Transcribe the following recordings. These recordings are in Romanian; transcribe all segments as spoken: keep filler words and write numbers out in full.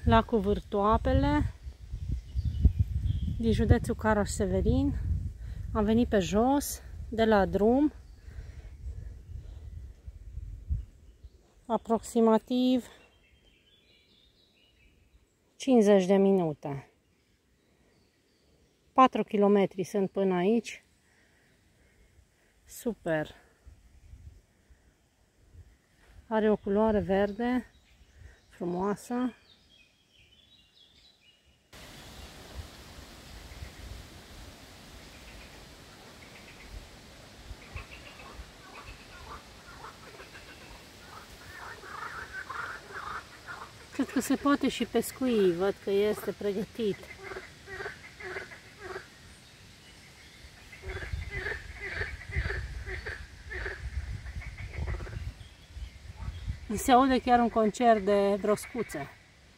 Lacul Vârtoapele din județul Caraș-Severin. Am venit pe jos de la drum, aproximativ cincizeci de minute. patru kilometri sunt până aici. Super! Are o culoare verde frumoasă. Cred că se poate și pescui, văd că este pregătit. Se aude chiar un concert de broscuțe.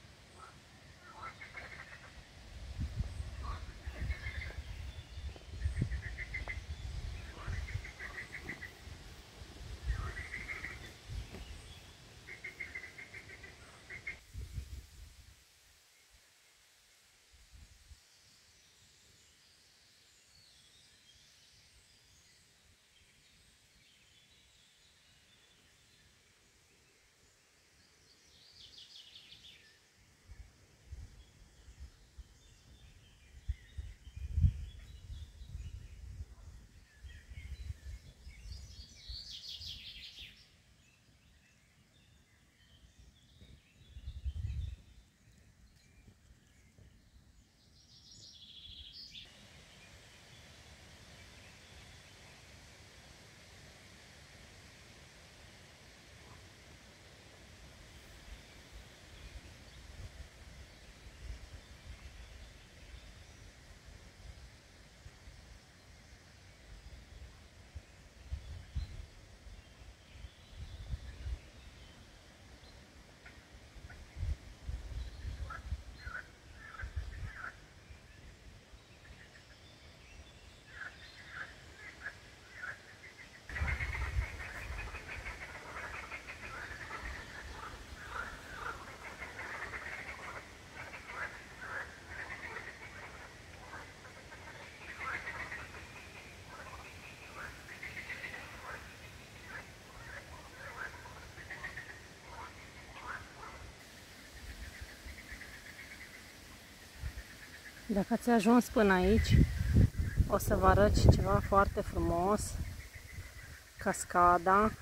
Dacă ați ajuns până aici, o să vă arăt ceva foarte frumos. Cascada.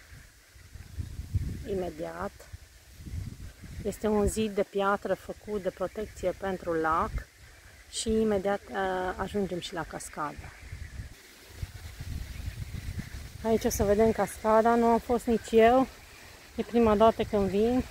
Imediat. Este un zid de piatră făcut de protecție pentru lac și imediat uh, ajungem și la cascadă. Aici o să vedem cascada. Nu am fost nici eu. E prima dată când vin.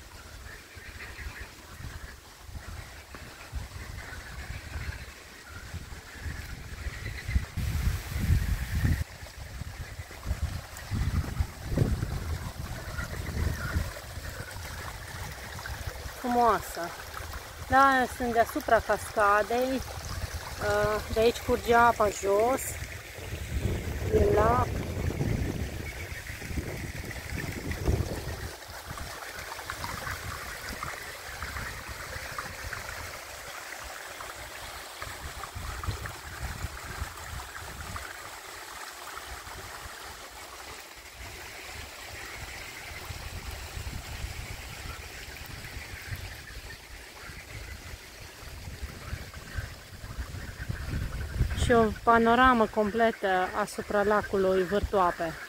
Frumoasă. Da, sunt deasupra cascadei. De aici curge apa jos. E lac. Și o panoramă completă asupra lacului Vârtoape.